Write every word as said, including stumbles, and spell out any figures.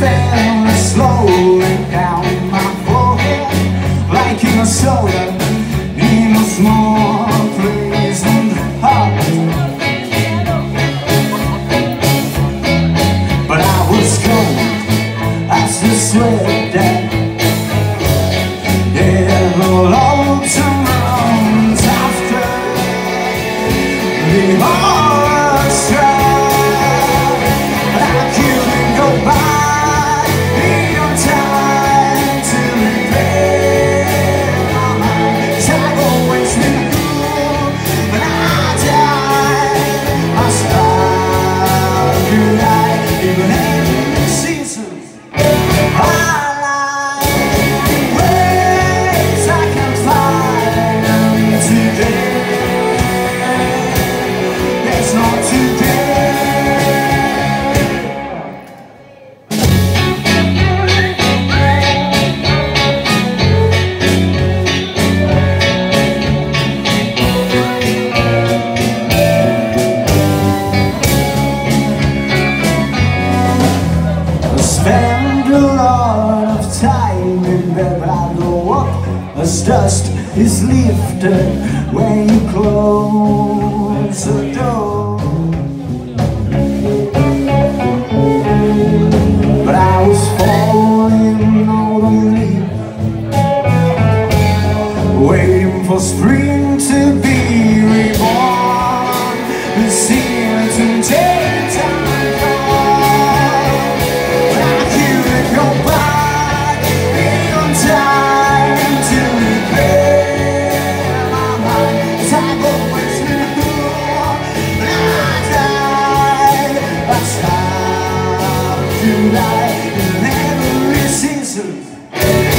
fell slowly down my forehead, like in a soda in a small pleasant heart. But I was cold as the sweat that devil all tomorrows after the horror strike. I couldn't go back in your time to repair my mind. 'Cause I've always been cool when I died. I smiled goodnight, even in the seasons. I like ways I can find today. There's no today. Spend a lot of time in bed, but I go up as dust is lifted when you close the door. But I was falling out of leaf, waiting for spring to be reborn. The seasons and take time. Tonight in every season.